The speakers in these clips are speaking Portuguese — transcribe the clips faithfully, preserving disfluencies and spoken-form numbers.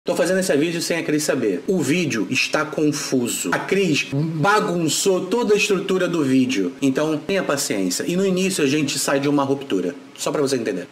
Tô fazendo esse vídeo sem a Cris saber. O vídeo está confuso. A Cris bagunçou toda a estrutura do vídeo. Então, tenha paciência. E no início a gente sai de uma ruptura. Só pra você entender.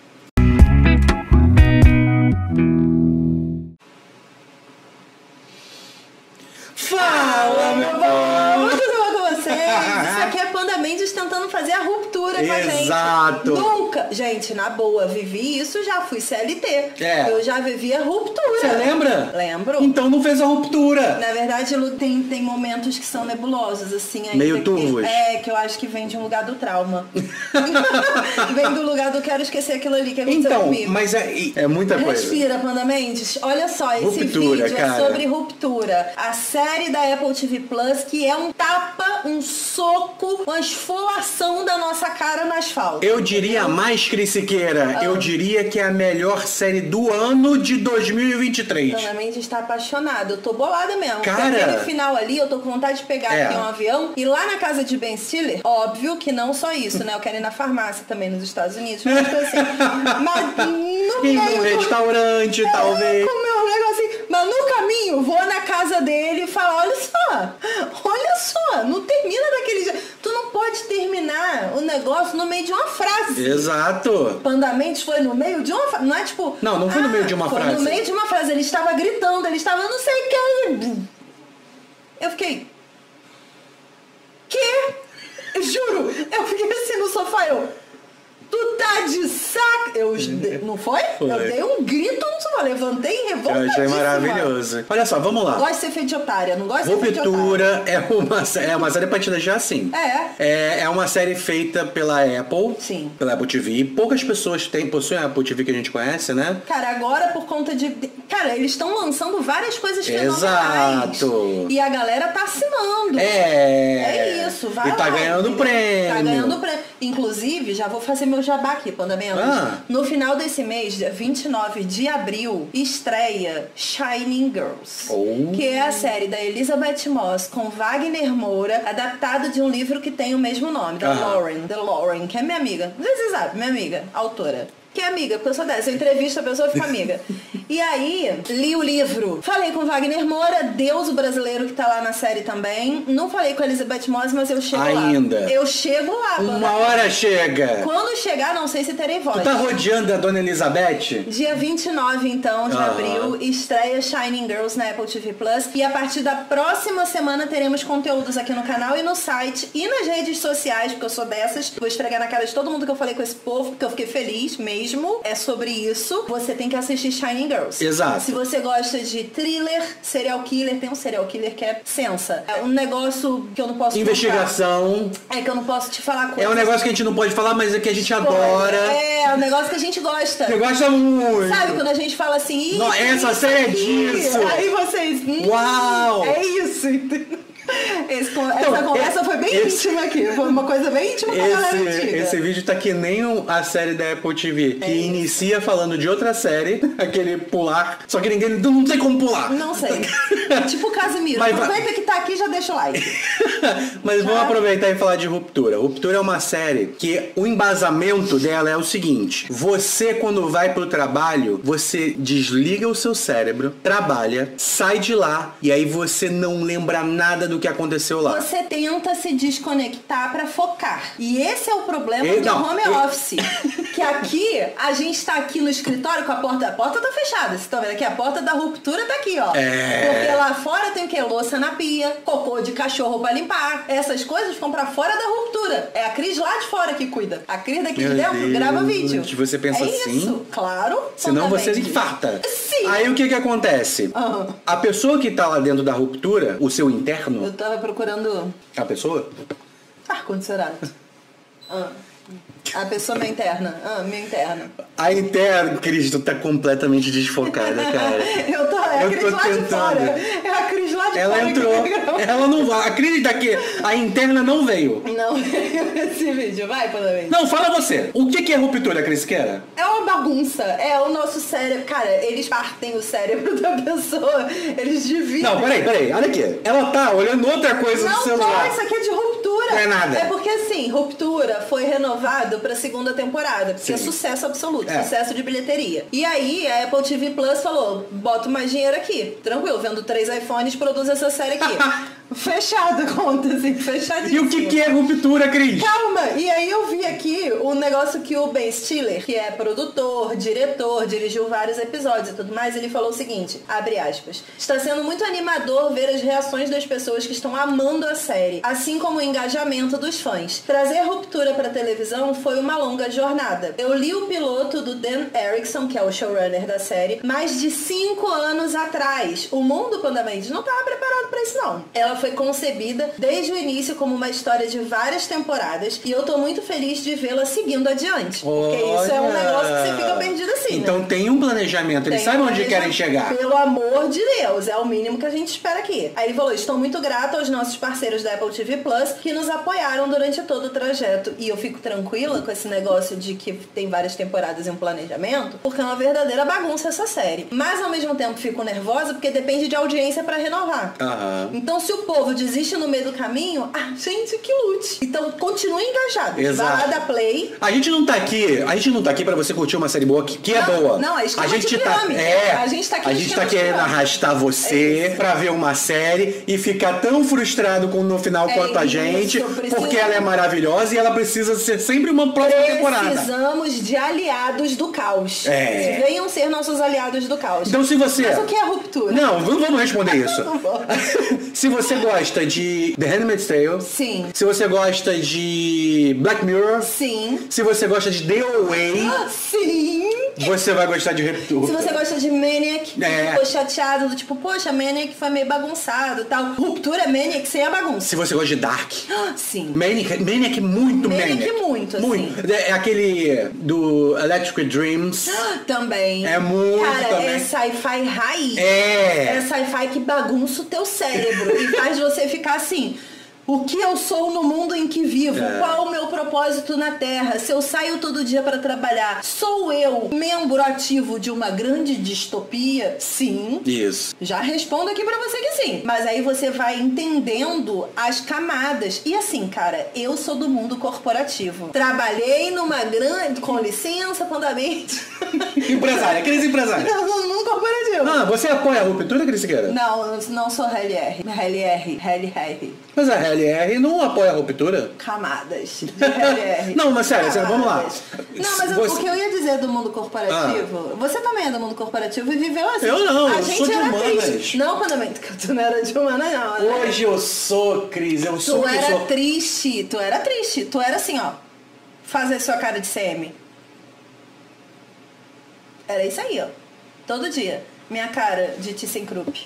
Fala, meu povo! Tudo bom com vocês? Isso aqui é Panda Mendes tentando fazer a ruptura com a gente. Exato! Nunca! Gente, na boa, vivi isso, já fui C L T. É. Eu já vivi a ruptura. Você lembra? Lembro. Então não fez a ruptura. Na verdade, tem, tem momentos que são nebulosos, assim. Ainda Meio que, turvos. É, que eu acho que vem de um lugar do trauma. Vem do lugar do quero esquecer aquilo ali que aconteceu Então, comigo. mas é, é muita coisa. Respira, Panda Mendes. Olha só, esse Ruptura, vídeo cara. é sobre ruptura. A série da Apple T V Plus, que é um tapa, um soco, uma esfolação da nossa cara no asfalto. Eu diria mais, Cris Siqueira, Ah. eu diria que é a melhor série do ano de dois mil e vinte e três. Panda Mendes está apaixonada. Eu tô bolada mesmo. Cara. Porque aquele final ali, eu tô com vontade de pegar É. aqui um avião e lá na casa de Ben Stiller, óbvio que não só isso, né? Eu quero ir na farmácia também nos Estados Unidos, mas assim. Mas no E meio no do- restaurante, talvez. comer um negocinho. Mas no caminho, vou na casa dele e falar, olha só, olha só, não termina daquele jeito. Tu não pode terminar o negócio no meio de uma frase. Exato. Panda Mendes foi no meio de uma frase. Não é tipo... Não, não foi no meio de uma foi frase. no meio de uma frase. Ele estava gritando, ele estava não sei o que. Eu fiquei... Que? Eu juro, eu fiquei assim no sofá, eu... Tu tá de saco? Eu, não foi? Foi. Eu dei um grito no sofá, levantei Eu revoltadíssima. achei maravilhoso. Olha só, vamos lá. Gosto de ser feito de otária, não gosto de ser feito de otária. Ruptura é uma, sé- é uma série pra te deixar assim. É. É, é uma série feita pela Apple. Sim. Pela Apple T V. Poucas pessoas têm, possuem a Apple T V que a gente conhece, né? Cara, agora por conta de... Cara, eles estão lançando várias coisas fenomenais. Exato. E a galera tá assinando. É. É isso, vai E tá lá, ganhando entendeu? prêmio. Tá ganhando prêmio. Inclusive, já vou fazer meu jabá aqui, Panda Mendes. Ah. No final desse mês, dia vinte e nove de abril, estreia Shining Girls. Oh. Que é a série da Elizabeth Moss com Wagner Moura, adaptado de um livro que tem o mesmo nome, da Ah. Lauren. Da Lauren, que é minha amiga. Você sabe, minha amiga, autora. Que é amiga, porque eu sou dessa. Eu entrevisto a pessoa e fico amiga. E aí, li o livro. Falei com Wagner Moura, Deus, o brasileiro que tá lá na série também. Não falei com a Elizabeth Moss, mas eu chego Ainda. lá. Eu chego lá. Uma hora chega. Quando chegar, não sei se terei voz. Tu tá rodeando a Dona Elizabeth? Dia vinte e nove, então, de Aham. abril, estreia Shining Girls na Apple T V Plus. E a partir da próxima semana teremos conteúdos aqui no canal e no site e nas redes sociais, porque eu sou dessas. Vou esfregar na cara de todo mundo que eu falei com esse povo, porque eu fiquei feliz mesmo. É sobre isso. Você tem que assistir Shining Girls. Exato. Se você gosta de thriller, serial killer, tem um serial killer que é sensa. É um negócio que eu não posso Investigação. contar. É que eu não posso te falar coisas. É um negócio que a gente não pode falar, mas é que a gente adora. É, é um negócio que a gente gosta. Você gosta muito. Sabe quando a gente fala assim, "Ih, Não, essa isso série é aqui", disso. Aí vocês, hum, Uau. é isso, entendeu? Esse- Então, essa conversa é- foi bem esse- íntima aqui. Foi uma coisa bem íntima com a galera Esse, antiga. esse vídeo tá que nem um- a série da Apple T V, que É isso. inicia falando de outra série, aquele pular, só que ninguém não tem como pular. Não sei. Tipo o Casimiro. Mas vai- Aproveita que tá aqui e já deixa o like. Mas vamos Tá. aproveitar e falar de Ruptura. Ruptura é uma série que o embasamento dela é o seguinte: você, quando vai pro trabalho, você desliga o seu cérebro, trabalha, sai de lá e aí você não lembra nada do que aconteceu lá. Você tenta se desconectar pra focar. E esse é o problema E- do não, home e- office. Que aqui, a gente tá aqui no escritório com a porta. A porta tá fechada. Vocês estão vendo aqui? A porta da ruptura tá aqui, ó. É. Porque lá fora tem o quê? Louça na pia, cocô de cachorro pra limpar. Essas coisas ficam pra fora da ruptura. É a Cris lá de fora que cuida. A Cris daqui Meu de dentro Deus, grava vídeo. você pensa é assim? Isso, claro. Senão você totalmente. infarta. Sim. Aí o que que acontece? Aham. A pessoa que tá lá dentro da ruptura, o seu interno, Eu tava procurando a pessoa, ar-condicionado. Ah. A pessoa minha interna. Ah, minha interna. a interna, Cristo, tá completamente desfocada, cara. Eu tô, é a Eu Cris tô lá de tentando. fora. É a Cris lá de Ela fora. entrou, que vai gravar. ela não vai. A Cris daqui, a interna não veio. Não, esse vídeo. Vai, Panda. Não, fala você. O que que é ruptura, Cris Queira? É uma bagunça. É o nosso cérebro. Cara, eles partem o cérebro da pessoa. Eles dividem. Não, peraí, peraí. Olha aqui. Ela tá olhando outra coisa no Não, celular. não, isso aqui é de ruptura. Ruptura. Não é nada. É porque assim, Ruptura foi renovado pra segunda temporada, porque é Sim. sucesso absoluto, É. sucesso de bilheteria. E aí a Apple T V Plus falou, bota mais dinheiro aqui. Tranquilo, vendo três iPhones, produz essa série aqui. Fechado a conta, assim, fechadíssimo. E o que, que é Ruptura, Cris? Calma! E aí eu vi aqui o negócio que o Ben Stiller, que é produtor, diretor, dirigiu vários episódios e tudo mais, ele falou o seguinte, abre aspas, está sendo muito animador ver as reações das pessoas que estão amando a série, assim como o engajamento dos fãs. Trazer Ruptura pra televisão foi uma longa jornada. Eu li o piloto do Dan Erickson, que é o showrunner da série, mais de cinco anos atrás. O mundo, Pandamente, não estava preparado pra isso, não. Ela foi concebida desde o início como uma história de várias temporadas e eu tô muito feliz de vê-la seguindo adiante. Porque Olha. isso é um negócio que você fica perdido assim, Então né? tem um planejamento, eles Tem sabem um onde querem planejamento. chegar. Pelo amor de Deus, é o mínimo que a gente espera aqui. Aí ele falou, estou muito grato aos nossos parceiros da Apple T V Plus que nos apoiaram durante todo o trajeto. E eu fico tranquila com esse negócio de que tem várias temporadas e um planejamento, porque é uma verdadeira bagunça essa série. Mas ao mesmo tempo fico nervosa porque depende de audiência pra renovar. Aham. Então se o povo desiste no meio do caminho, a gente que lute. Então continue engajado. Exato. Vai lá dar play. A gente não tá aqui, a gente não tá aqui pra você curtir uma série boa que, que é Não, boa. não, é esquema a gente de tá, pirâmide. é, A gente tá aqui a no gente esquema tá de querendo pirâmide. arrastar você É pra ver uma série e ficar tão frustrado com no final É quanto a isso, gente, precisa- porque ela é maravilhosa e ela precisa ser sempre uma próxima temporada. Precisamos de aliados do caos. É. Venham ser nossos aliados do caos. Então se você... Mas o que é ruptura? Não, não vamos responder isso. Não vou. Se você gosta de The Handmaid's Tale, Sim. se você gosta de Black Mirror, Sim. se você gosta de The Away, Sim. você vai gostar de Ruptura. Se você gosta de Maniac, É. ficou chateado, do tipo, poxa, Maniac foi meio bagunçado e tal. Ruptura é Maniac sem a bagunça. Se você gosta de Dark, Sim. Maniac, Maniac muito Maniac Maniac. muito, assim. Muito. É aquele do Electric Dreams. Também. É muito Cara, também. é sci-fi raiz. É. É sci-fi que bagunça o teu cérebro e faz você ficar assim... O que eu sou no mundo em que vivo? É. Qual o meu propósito na Terra? Se eu saio todo dia para trabalhar, sou eu membro ativo de uma grande distopia? Sim. Isso. Já respondo aqui pra você que sim. Mas aí você vai entendendo as camadas. E assim, cara, eu sou do mundo corporativo. Trabalhei numa grande... Com licença, Pandamente. Empresária, Cris empresária. Eu sou do mundo corporativo. Ah, você apoia a Ruptura, Cris Siqueira? Não, eu não sou L R. L R. L R. Mas a L R não apoia a Ruptura. Camadas de L R. Não, mas sério, sério, vamos lá. Camadas. Não, mas eu- Você- o que eu ia dizer do mundo corporativo... Você também é do mundo corporativo e viveu assim. Eu não, A eu gente sou de era humanas. triste. Não, Pandamento, que tu não era de humana, não. né? Hoje eu sou, Cris, eu sou Tu que era sou. triste, tu era triste. Tu era assim, ó. Fazer sua cara de C M. Era isso aí, ó. Todo dia. Minha cara de ThyssenKrupp.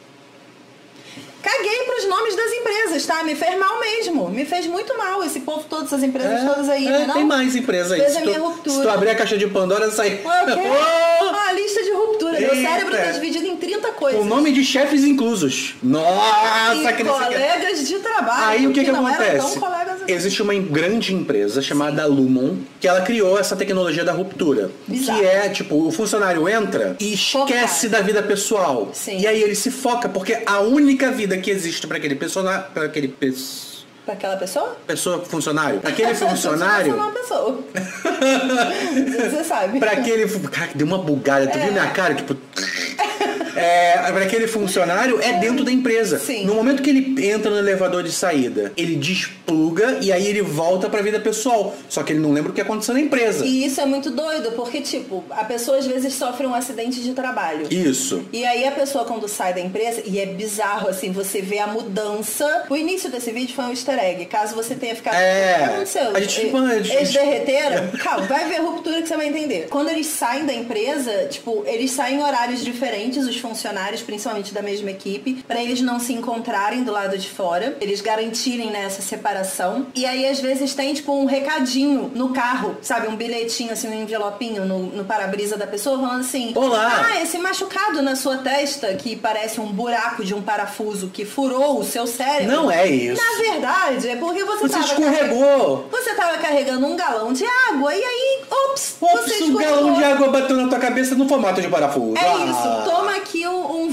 Caguei pros nomes das empresas, tá? Me fez mal mesmo. Me fez muito mal esse povo todo, essas empresas todas aí, é, né? Não? tem mais empresas aí. Fez Se a tu, minha ruptura. se tu abrir a caixa de Pandora, sai. Ah, o quê? Oh! Ah, a lista de ruptura. Meu Eita. cérebro tá dividido em trinta coisas. Com nome de chefes inclusos. Nossa, e que nesse aqui. colegas de trabalho. Aí o que que não eram acontece? tão colegas assim. Existe uma grande empresa chamada Lumon que ela criou essa tecnologia da ruptura. Bizarro. Que é, tipo, o funcionário entra e esquece Focado. da vida pessoal. Sim. E aí ele se foca, porque a única vida que existe para aquele personagem, para aquele pes- Pra aquela pessoa? pessoa funcionário, aquele funcionário, Você é uma pessoa. Você sabe. para aquele, fu- cara, deu uma bugada, tu viu minha cara, tipo, é, para aquele funcionário é dentro da empresa. Sim. No momento que ele entra no elevador de saída, ele despluga e aí ele volta pra vida pessoal. Só que ele não lembra o que aconteceu na empresa. E isso é muito doido, porque, tipo, a pessoa às vezes sofre um acidente de trabalho. Isso. E aí a pessoa quando sai da empresa, e é bizarro, assim, você vê a mudança. O início desse vídeo foi um easter egg. Caso você tenha ficado... É. O que aconteceu? A gente- E- a gente- Eles derreteram? Calma, vai ver a ruptura que você vai entender. Quando eles saem da empresa, tipo, eles saem em horários diferentes, os funcionários, principalmente da mesma equipe, pra eles não se encontrarem do lado de fora, eles garantirem, né, essa separação. E aí, às vezes, tem, tipo, um recadinho no carro, sabe? Um bilhetinho, assim, um envelopinho no, no para-brisa da pessoa, falando assim... Olá! Ah, esse machucado na sua testa, que parece um buraco de um parafuso que furou o seu cérebro. Não é isso. Na verdade, é porque você, Você tava escorregou. Você tava carregando um galão de água e aí, ops, Ops, você um escorregou. galão de água bateu na tua cabeça no formato de parafuso. É Ah. isso, toma aqui um, um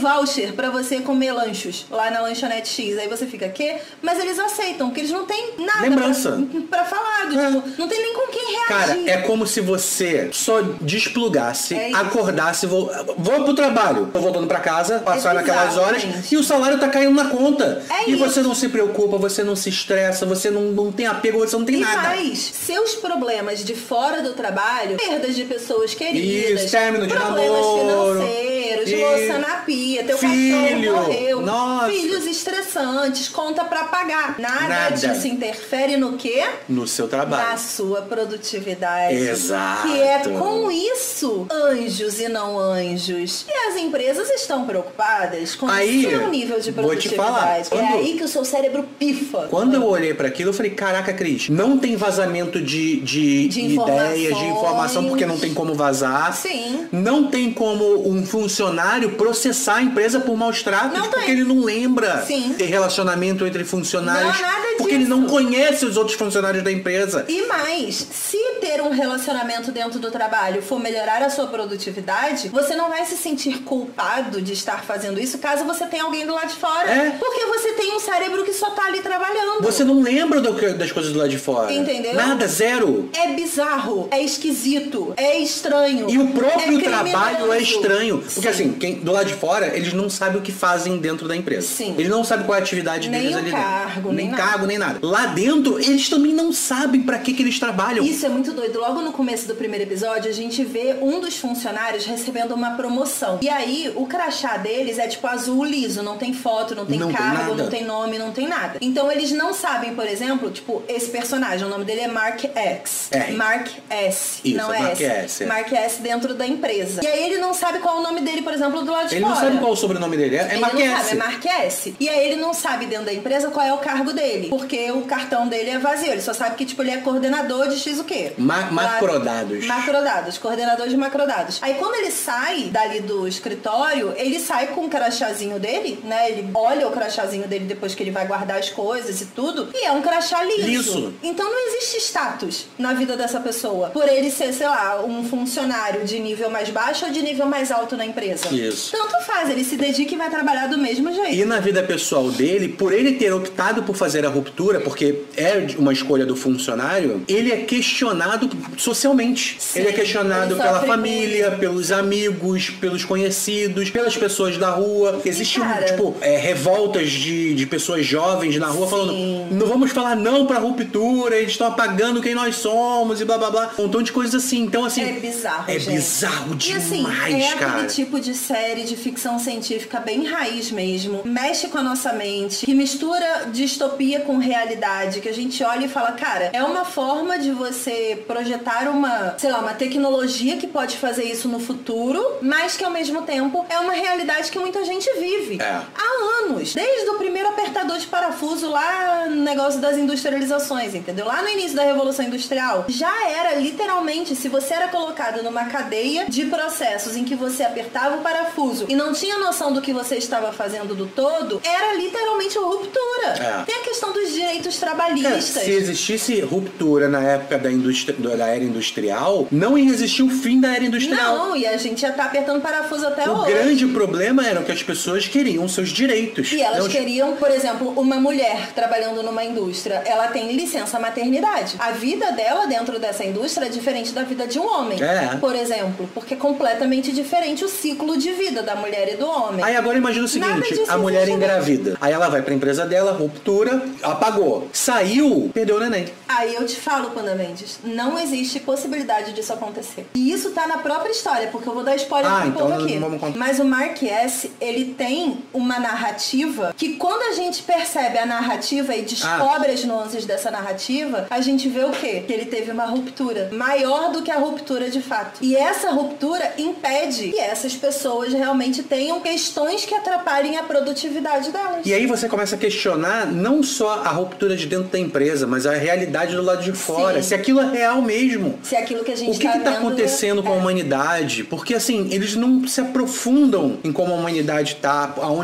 voucher pra você comer lanchos lá na lanchonete X. Aí você fica, quê? Mas eles aceitam, porque eles não têm nada Lembrança. Pra, pra falar. Do, É. tipo, não tem nem com quem reagir. Cara, é como se você só desplugasse, É isso. acordasse, vou, vou pro trabalho, tô voltando pra casa, passar É naquelas bizarro, horas gente. e o salário tá caindo na conta. É e isso. você não se preocupa, você não se estressa, você não, não tem apego, você não tem E nada. mais, seus problemas de fora do trabalho, perdas de pessoas queridas, Isso, término de problemas namoro, financeiros, e- louça na pia, teu Filho, cachorro morreu, nossa. filhos estressantes, conta pra pagar. Nada, Nada. disso interfere no quê? No seu trabalho. Na sua produtividade. Exato. Que é com isso, anjos e não anjos. E as empresas estão preocupadas com Aí, o seu nível de vou te produtividade. falar, É quando- aí que o seu cérebro pifa. Quando eu olhei pra aquilo, eu falei, caraca, Cris, não tem vazamento de, de, De ideias, de informação, informações. porque não tem como vazar. Sim. Não tem como um funcionário processar a empresa por maus tratos, Não porque tem. ele não lembra Sim. ter relacionamento entre funcionários, Não, nada porque ele disso. não conhece os outros funcionários da empresa. E mais, se ter um relacionamento dentro do trabalho for melhorar a sua produtividade, você não vai se sentir culpado de estar fazendo isso caso você tenha alguém do lado de fora. É. Porque você tem um cérebro que só tá ali trabalhando. Você não lembra do que- das coisas do lado de fora. Entendeu? Nada, zero. É bizarro, é esquisito, é estranho. E o próprio é trabalho é criminoso. estranho. Porque Sim. assim, quem, do lado de fora, eles não sabem o que fazem dentro da empresa. Sim. Eles não sabem qual é a atividade Nem deles o ali cargo, dentro. nem nada. cargo, nem nada. Lá dentro, eles também não sabem pra que, que eles trabalham. Isso é muito doido. Logo no começo do primeiro episódio, a gente vê um dos funcionários recebendo uma promoção. E aí, o crachá deles é tipo azul liso, não tem foto, não tem Não tem cargo, nada. não tem nome, não tem nada. Então eles não sabem, por exemplo, tipo, esse personagem, o nome dele é Mark X. R. Mark S. Isso, não é Mark S. S, é. Mark S dentro da empresa. E aí ele não sabe qual é o nome dele, por exemplo, do lado de Ele fora. não sabe qual é o sobrenome dele. É, é Ele Mark não S. sabe, é Mark S. E aí ele não sabe dentro da empresa qual é o cargo dele. Porque o cartão dele é vazio. Ele só sabe que, tipo, ele é coordenador de X o quê? Ma- macrodados. Macrodados, coordenador de macrodados. Aí quando ele sai dali do escritório, ele sai com o crachazinho dele, né? Ele olha o crachazinho dele depois que ele vai guardar as coisas e tudo. E é um crachá liso. Liso. Então não existe status na vida dessa pessoa. Por ele ser, sei lá, um funcionário de nível mais baixo ou de nível mais alto na empresa. Isso. Tanto faz, ele se dedica e vai trabalhar do mesmo jeito. E na vida pessoal dele, por ele ter optado por fazer a ruptura, porque é uma escolha do funcionário, ele é questionado socialmente. Sim, ele é questionado ele pela sofre família, bullying. pelos amigos, pelos conhecidos, pelas pessoas da rua. Existem, cara, tipo, é, revoltas de, de pessoas jovens na rua Sim. falando, não vamos falar não pra ruptura, eles estão apagando quem nós somos e blá blá blá. Um montão de coisas assim. Então, assim. É bizarro, É gente. bizarro E demais, assim, é cara. aquele tipo de série de ficção científica bem raiz mesmo. Mexe com a nossa mente, que mistura distopia com realidade, que a gente olha e fala, cara, é uma forma de você projetar uma, sei lá, uma tecnologia que pode fazer isso no futuro, mas que ao mesmo tempo é uma realidade que muita gente vive. É. Há anos. Desde o primeiro apertador de parafuso lá no negócio das industrializações, entendeu? Lá no início da Revolução Industrial, já era literalmente, se você era colocado numa cadeia de processos em que você apertava o parafuso e não tinha noção do que você estava fazendo do todo, era literalmente uma ruptura. É. Tem a questão dos direitos Cara, trabalhistas. se existisse ruptura na época da, indústria, da era industrial, não ia existir o fim da era industrial. Não, e a gente já tá apertando parafuso até O hoje. grande problema era que as pessoas queriam seus direitos. E elas Não- queriam, por exemplo, uma mulher trabalhando numa indústria, ela tem licença maternidade. A vida dela dentro dessa indústria é diferente da vida de um homem, É. por exemplo, porque é completamente diferente o ciclo de vida da mulher e do homem. Aí agora imagina o Nada seguinte, disso a mulher existe engravida. Aí ela vai pra empresa dela, ruptura, apagou. Saiu, perdeu o neném. Aí eu te falo, Panda Mendes, não existe possibilidade disso acontecer. E isso tá na própria história, porque eu vou dar spoiler Ah, pro então povo aqui. não vamos contar. Mas o Mark S, ele tem uma narrativa que quando a gente percebe a narrativa e descobre Ah. as nuances dessa narrativa, a gente vê o quê? Que ele teve uma ruptura maior do que a ruptura de fato. E essa ruptura impede que essas pessoas realmente tenham questões que atrapalhem a produtividade delas. E aí você começa a questionar não só a ruptura de dentro da empresa, mas a realidade do lado de fora. Sim. Se aquilo é real mesmo. Se aquilo que a gente O que tá está vendo acontecendo com a é- humanidade? Porque assim, eles não se aprofundam em como a humanidade tá, aonde se É passa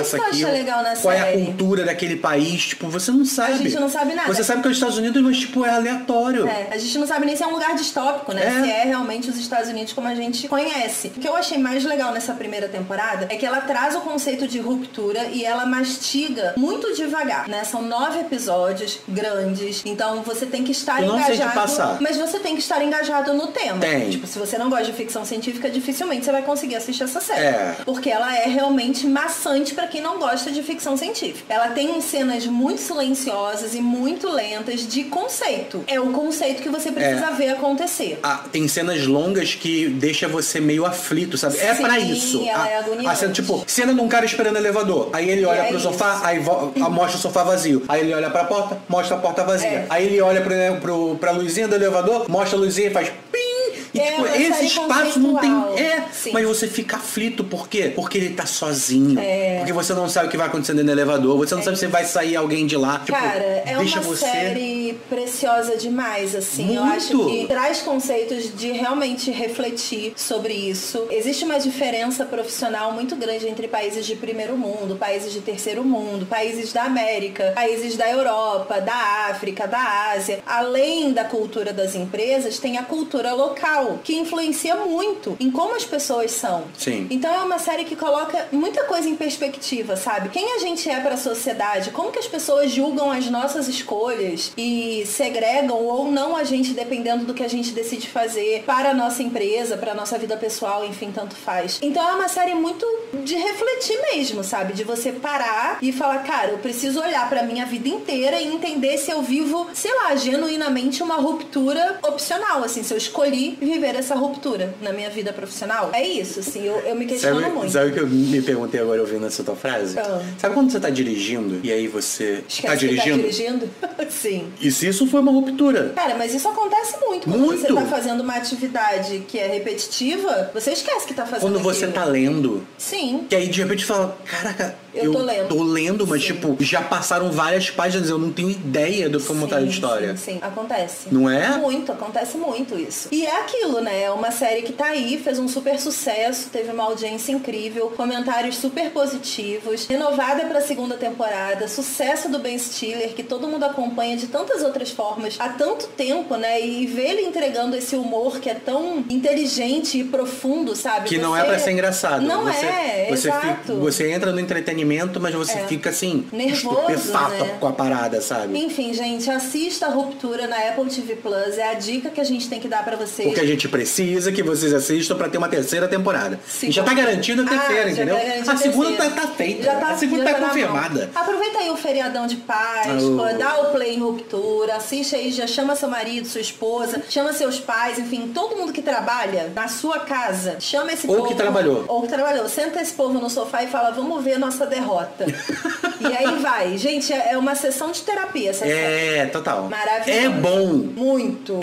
passa que eu aquilo. acho legal na Qual é a série. cultura daquele país. Tipo, você não sabe. A gente não sabe nada. Você sabe que é os Estados Unidos, mas tipo, é aleatório. É, a gente não sabe nem se é um lugar distópico, né? É. Se é realmente os Estados Unidos como a gente conhece. O que eu achei mais legal nessa primeira temporada é que ela traz o conceito de ruptura e ela mastiga muito devagar, né? São nove episódios grandes, então você tem que estar Eu não sei engajado. te passar. Mas você tem que estar engajado no tema. Tem. Tipo, se você não gosta de ficção científica, dificilmente você vai conseguir assistir essa série. É. Porque ela é realmente maçante pra quem não gosta de ficção científica. Ela tem cenas muito silenciosas e muito lentas de conceito. É o conceito que você precisa É. ver acontecer. Ah, tem cenas longas que deixa você meio aflito, sabe? É Sim, pra isso. ela a, é agoniante. a cena, tipo, cena de um cara esperando o elevador. Aí ele olha é pro isso. sofá, aí, vo- a- mostra o sofá vazio. Aí ele olha pra porta, mostra a porta vazia. É. Aí ele olha pro, pro, pra luzinha do elevador, mostra a luzinha e faz pim! E É tipo, uma esse série espaço não tem. conceitual. É, Sim. mas você fica aflito, por quê? Porque ele tá sozinho. É. Porque você não sabe o que vai acontecer dentro do elevador, você não sabe se vai sair alguém de lá. Tipo, Cara, é deixa uma você. série preciosa demais, assim. Eu Muito. acho que traz conceitos de realmente refletir sobre isso. Existe uma diferença profissional muito grande entre países de primeiro mundo, países de terceiro mundo, países da América, países da Europa, da África, da Ásia. Além da cultura das empresas, tem a cultura local, que influencia muito em como as pessoas são. Sim. Então é uma série que coloca muita coisa em perspectiva, sabe? Quem a gente é para a sociedade, como que as pessoas julgam as nossas escolhas e segregam ou não a gente dependendo do que a gente decide fazer para a nossa empresa, para a nossa vida pessoal, enfim, tanto faz. Então é uma série muito de refletir mesmo, sabe? De você parar e falar, cara, eu preciso olhar para minha vida inteira e entender se eu vivo, sei lá, genuinamente uma ruptura opcional, assim, se eu escolhi viver essa ruptura na minha vida profissional. É isso, assim, eu, eu me questiono Sabe, muito. sabe o que eu me perguntei agora ouvindo essa tua frase? Ah. Sabe quando você tá dirigindo e aí você Esquece tá que dirigindo? tá dirigindo? Sim. E se isso foi uma ruptura? Cara, mas isso acontece muito. Quando Muito. você tá fazendo uma atividade que é repetitiva, você esquece que tá fazendo Quando você aquilo. tá lendo, Sim. que aí de repente fala, caraca, Eu tô lendo. tô lendo, mas Sim. tipo, já passaram várias páginas, eu não tenho ideia do como tá a Sim, história. Sim, sim, acontece. Não é? Muito, acontece muito isso. E é aquilo, né? É uma série que tá aí, fez um super sucesso, teve uma audiência incrível, comentários super positivos, renovada pra segunda temporada, sucesso do Ben Stiller, que todo mundo acompanha de tantas outras formas há tanto tempo, né? E ver ele entregando esse humor que é tão inteligente e profundo, sabe? Que não Você- é pra ser engraçado. Não você, é, você exato. fica- você entra no entretenimento, mas você É. fica assim, Nervoso, estupefato né? com a parada, sabe? Enfim, gente, assista a Ruptura na Apple T V Plus. É a dica que a gente tem que dar pra vocês. O que a gente precisa que vocês assistam pra ter uma terceira temporada. Sim. E já tá garantido a terceira, Ah, já entendeu? tá garantido A segunda terceira. tá, tá feita. Já tá- a segunda já tá tá na confirmada. mão. Aproveita aí o feriadão de Páscoa, Oh. dá o play em Ruptura, assiste aí, já chama seu marido, sua esposa, chama seus pais, enfim, todo mundo que trabalha na sua casa, chama esse Ou povo. que trabalhou. Ou que trabalhou. Senta esse povo no sofá e fala, vamos ver a nossa derrota. E aí vai. Gente, é é uma sessão de terapia essa série. É, total. Maravilhoso. É bom. Muito.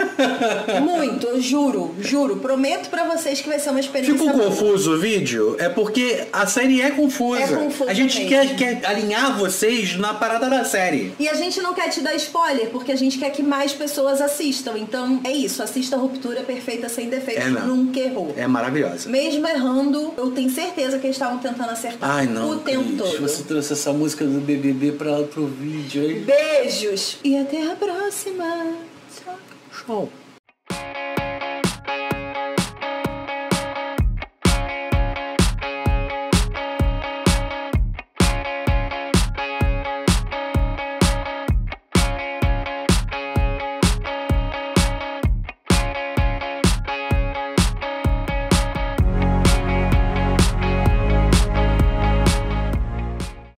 Muito, eu juro, juro. Prometo pra vocês que vai ser uma experiência Ficou boa. confuso o vídeo? É porque a série é confusa. É confusa a gente mesmo. quer, quer alinhar vocês na parada da série. E a gente não quer te dar spoiler, porque a gente quer que mais pessoas assistam. Então, é isso. Assista a Ruptura Perfeita Sem Defeitos. É, não. Nunca errou. É maravilhosa. Mesmo errando, eu tenho certeza que eles estavam tentando acertar Ai, não, o tempo Cris, todo. você trouxe essa música do B B B pra, pro vídeo, hein? Beijos! E até a próxima. Tchau. Show.